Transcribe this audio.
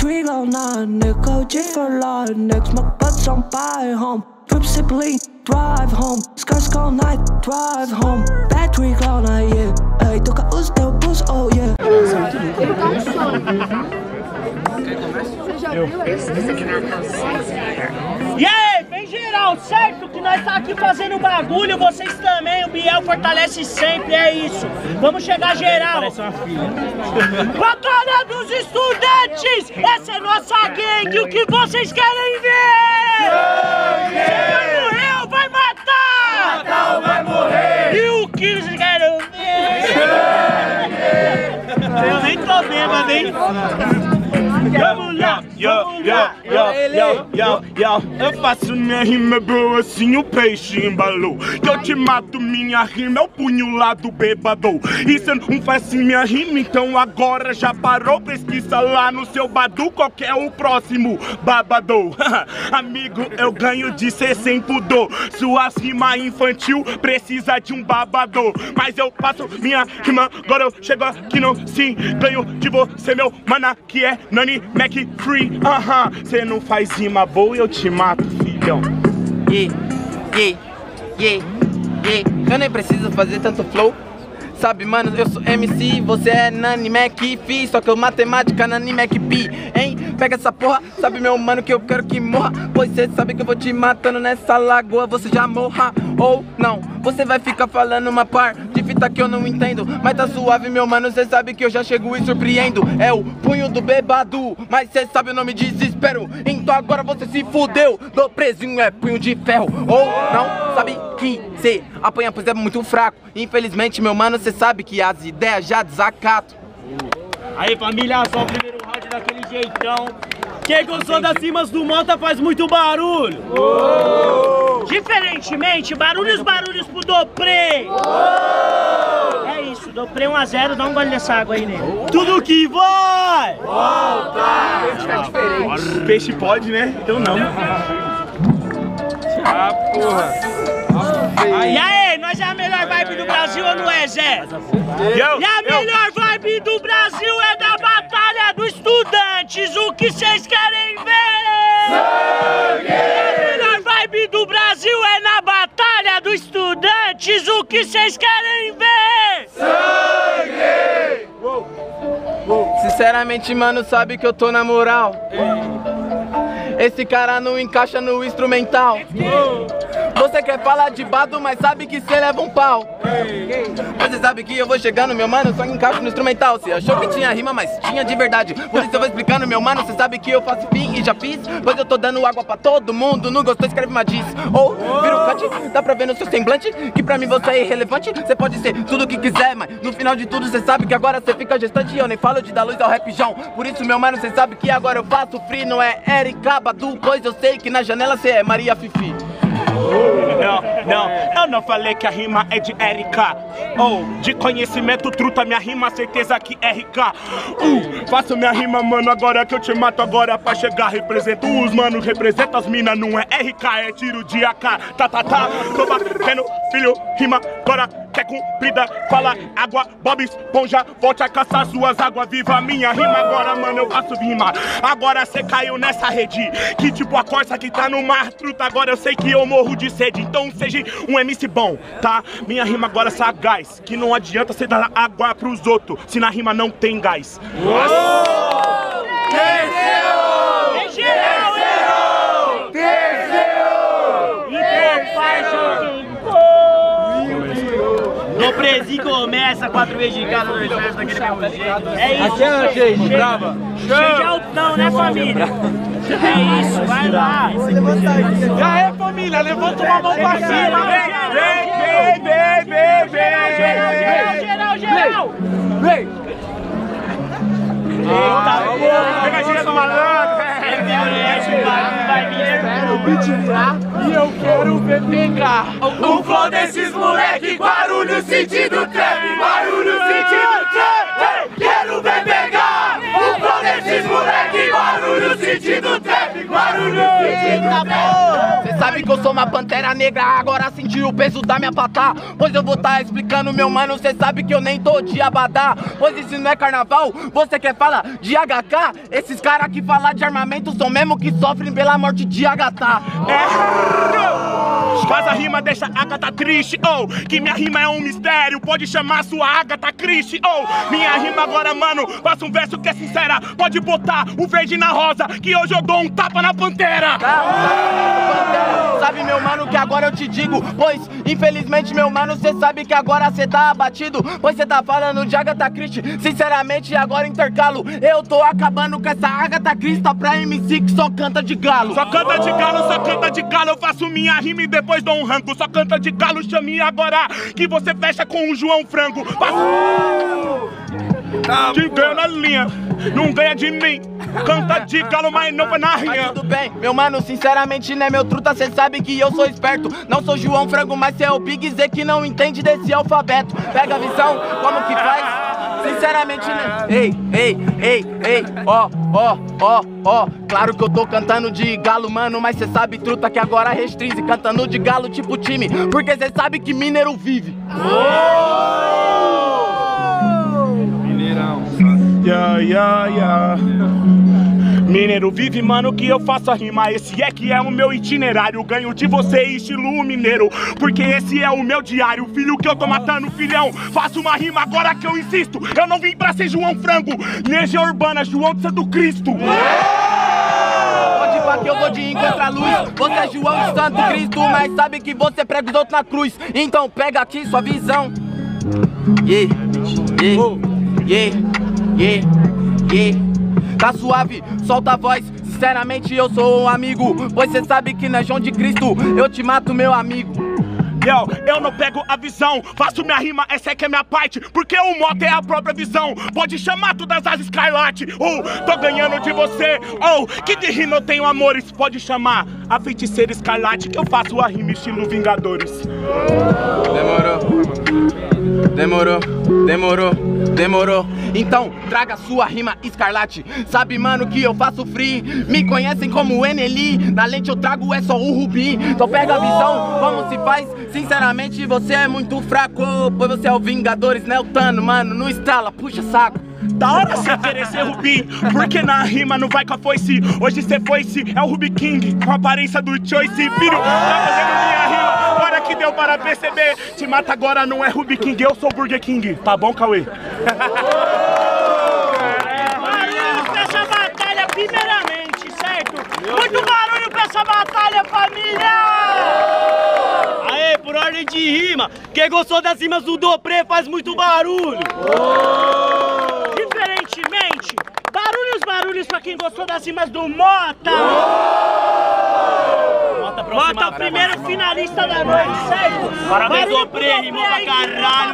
Battery low 9, nickel G for life. Next, my butts on by home. Drip simply drive home. Skirts all night, drive home. Battery low 9, yeah. Hey, toca os teus bus, oh yeah. E aí, bem geral, certo? Que nós tá aqui fazendo bagulho, vocês também, o Biel fortalece sempre, é isso. Vamos chegar geral. Parece uma filha. Batalha dos estudantes! Essa é nossa gangue, o que vocês querem ver? Você vai morrer ou vai matar? Matar ou vai morrer? E o que vocês querem ver? Eu nem tô bêbado, hein? Vamos lá, eu faço minha rima boa assim, o peixe embalou. Que eu te mato, minha rima é o punho lá do bêbado. E cê não faz assim minha rima, então agora já parou. Pesquisa lá no seu Badu qual que é o próximo babador. Amigo, eu ganho de ser sem pudor. Suas rimas infantil precisa de um babador. Mas eu faço minha rima, agora eu chego aqui no sim. Ganho de você, meu mana, que é Nani Mac Free. Cê não faz rima boa e eu te mato, filhão. Eu nem preciso fazer tanto flow. Sabe, mano, eu sou MC, você é Nani Mac Fi. Só que eu matemática Nani Mac Pi, hein? Pega essa porra, sabe, meu mano, que eu quero que morra. Pois cê sabe que eu vou te matando nessa lagoa, você já morra ou não. Você vai ficar falando uma par de fita que eu não entendo. Mas tá suave, meu mano, cê sabe que eu já chego e surpreendo. É o punho do bebado, mas cê sabe o nome desespero. Então agora você se fudeu, do presinho é punho de ferro. Ou não, sabe que cê apanha, pois é muito fraco. Infelizmente, meu mano, cê sabe que as ideias já desacato. Aí, família, só o primeiro round daquele jeitão. Quem gostou das rimas do Mota faz muito barulho. Diferentemente, barulhos pro Dopré. É isso, Dopré 1 a 0, dá um gole dessa água aí nele. Tudo que vai! Volta! Peixe pode, né? Então não. Ah, porra! E aí, nós é a melhor vibe do Brasil ou não é, Zé? E a melhor vibe do Brasil é da Batalha dos Estudantes, o que vocês querem ver? Sangue! E a melhor vibe do Brasil é na Batalha dos Estudantes, o que vocês querem ver? Sangue! Sinceramente, mano, sabe que eu tô na moral. Esse cara não encaixa no instrumental. Você quer falar de Bado, mas sabe que cê leva um pau. Você sabe que eu vou chegando, meu mano, só encaixo no instrumental. Você achou que tinha rima, mas tinha de verdade. Por isso eu vou explicando, meu mano, cê sabe que eu faço fim e já fiz. Pois eu tô dando água pra todo mundo, não gostou, escreve uma diz. Ou vira o cut, dá pra ver no seu semblante que pra mim você é irrelevante. Cê pode ser tudo o que quiser, mas no final de tudo cê sabe que agora cê fica gestante. E eu nem falo de dar luz ao rapjão. Por isso, meu mano, cê sabe que agora eu faço free. Não é Erika Badu, pois eu sei que na janela cê é Maria Fifi. Não, eu não falei que a rima é de Erika. De conhecimento truta, minha rima, certeza que é RK. Faço minha rima, mano, agora que eu te mato. Agora pra chegar, represento os manos, represento as minas. Não é RK, é tiro de AK. Tô batendo, filho, rima, agora quer cumprida. Fala água, Bob Esponja, volte a caçar suas águas. Viva minha rima, agora, mano, eu faço rima. Agora cê caiu nessa rede, que tipo a corça que tá no mar, truta. Agora eu sei que eu morro de sede, então seja um MC bom, tá? Minha rima agora é sagaz, que não adianta cê dar água pros outros, se na rima não tem gás. No prezinho começa 4 vezes de cada no exército daquele mesmo jeito. É isso. Cheio de brava. Cheio de altão, né, família? É isso, vai lá. E aí, família, levanta uma mão pra cima. Geral. Vem! Eita, Pega a gira do malandro. E eu quero ver pegar o flow desses moleque. Barulho sentido trap, barulho sentido trap. Quero ver pegar o flow desses moleque. Barulho sentido sentido trap, Guarulhos sentido trap. Cê sabe que eu sou uma pantera negra, agora senti o peso da minha patá. Pois eu vou tá explicando, meu mano, cê sabe que eu nem tô de abadá. Pois isso não é carnaval, você quer falar de HK? Esses caras que falam de armamento são mesmo que sofrem pela morte de Agatha. Faz a rima, deixa a Agatha triste, oh. Que minha rima é um mistério, pode chamar sua Agatha Christie, oh. Minha rima agora, mano, faça um verso que é sincera. Pode botar o verde na rosa, que hoje eu dou um tapa na pantera. Sabe, meu mano, que agora eu te digo, pois, infelizmente, meu mano, cê sabe que agora cê tá abatido. Pois cê tá falando de Agatha Christie, sinceramente, agora intercalo. Eu tô acabando com essa Agatha Christie pra MC que só canta de galo. Só canta de galo, só canta de galo. Eu faço minha rima e depois dou um rango. Só canta de galo, chame agora que você fecha com o João Frango. Te ganha na linha, não ganha de mim. Canta de galo, mas não vai na rinha. Mas tudo bem, meu mano, sinceramente, né, meu truta, cê sabe que eu sou esperto. Não sou João Frango, mas cê é o Big Z que não entende desse alfabeto. Pega a visão, como que faz? Sinceramente, né? Ei, ó. Claro que eu tô cantando de galo, mano, mas cê sabe, truta, que agora restringe. Cantando de galo tipo time, porque cê sabe que mineiro vive. Mineirão. Mineiro vive, mano, que eu faço a rima. Esse é que é o meu itinerário. Ganho de você, estilo mineiro, porque esse é o meu diário. Filho que eu tô matando, filhão. Faço uma rima agora que eu insisto. Eu não vim pra ser João Frango, Legião Urbana, João de Santo Cristo. Pode ir pra que eu vou de encontrar a luz. Você é João de Santo Cristo, mas sabe que você prega os outros na cruz. Então pega aqui sua visão. Tá suave, solta a voz. Sinceramente eu sou um amigo, pois cê sabe que na João de Cristo eu te mato, meu amigo. Eu não pego a visão, faço minha rima, essa é que é minha parte. Porque o moto é a própria visão. Pode chamar todas as Skylight. Tô ganhando de você. Que de rima eu tenho amores. Pode chamar a feiticeira Skylight, que eu faço a rima estilo Vingadores. Demorou. Então, traga sua rima escarlate. Sabe, mano, que eu faço free. Me conhecem como Eneli. Na lente eu trago é só o Rubi. Então pega a visão, como se faz. Sinceramente, você é muito fraco, pois você é o Vingadores, né, o Tano, mano. Não estrala, puxa saco. Da hora você querer ser Rubi, porque na rima não vai com a foice. Hoje cê foice, é o Rubi King, com a aparência do Choice. Filho, tá fazendo minha rima, agora que deu para perceber. Te mata agora, não é Rubi King, eu sou Burger King. Tá bom, Cauê? Barulho pra essa batalha, primeiramente, certo? Muito barulho pra essa batalha, família! Aê, por ordem de rima, quem gostou das rimas do Dopré faz muito barulho! Diferentemente, barulhos pra quem gostou das rimas do Mota! Mota, primeiro finalista da noite, certo? Parabéns, Dopré, rimou pra caralho!